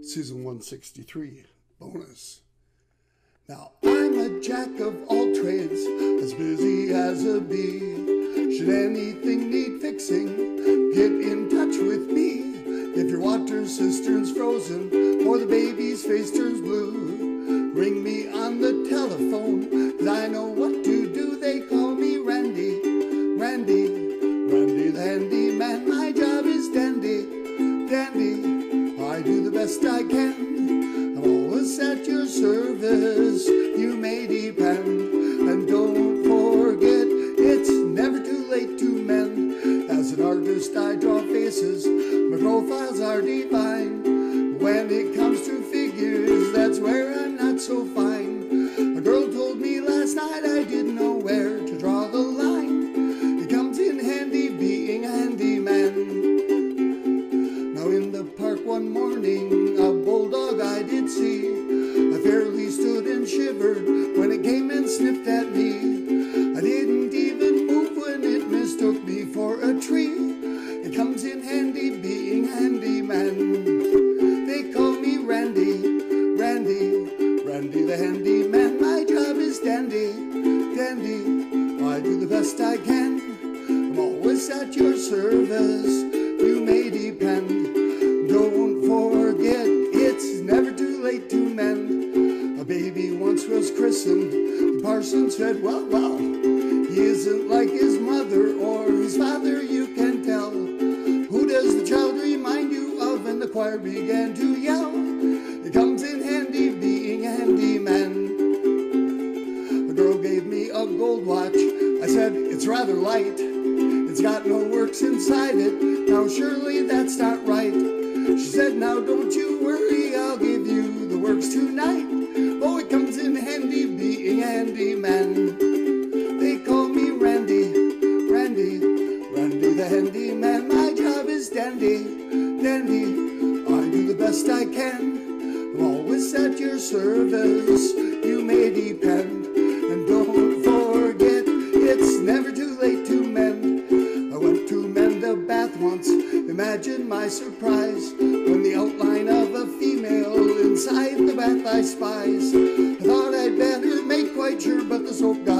Season 163, bonus. Now I'm a jack of all trades, as busy as a bee. Should anything need fixing, get in touch with me. If your water cistern's frozen, or the baby's face turns blue, ring me on the telephone, 'cause I know what to do. They call me Randy, Randy, Randy the handyman. My job is dandy, dandy. I do the best I can. I'm always at your service, you may depend. And don't forget, it's never too late to mend. As an artist I draw faces, my profiles are divine. When it comes to figures, that's where I'm not so fine. A girl told me last night I didn't know where to draw the line. It comes in handy being a handyman. Now in the park one morning, a bulldog I did see. I fairly stood and shivered when it came and sniffed at me. I didn't even move when it mistook me for a tree. It comes in handy being handyman. They call me Randy, Randy, Randy the handyman. My job is dandy, dandy. I do the best I can. I'm always at your service, you may depend. Don't forget, it's never too late to mend. A baby once was christened. The parson said, well, well, he isn't like his mother or his father, you can tell. Who does the child remind you of? And the choir began to yell. It comes in handy being a handyman. A girl gave me a gold watch. I said, it's rather light. It's got no works inside it. Now surely that's not right. She said, now don't you worry, I'll give you the works tonight. Oh, it comes in handy being a handyman. They call me Randy, Randy, Randy the handyman. My job is dandy, dandy. I do the best I can. I'm always at your service, you may depend. And don't forget, it's never too late to mend. I went to mend a bath once. Imagine my surprise when the outline of a female inside the bath I spies. I thought I'd better make quite sure, but the soap got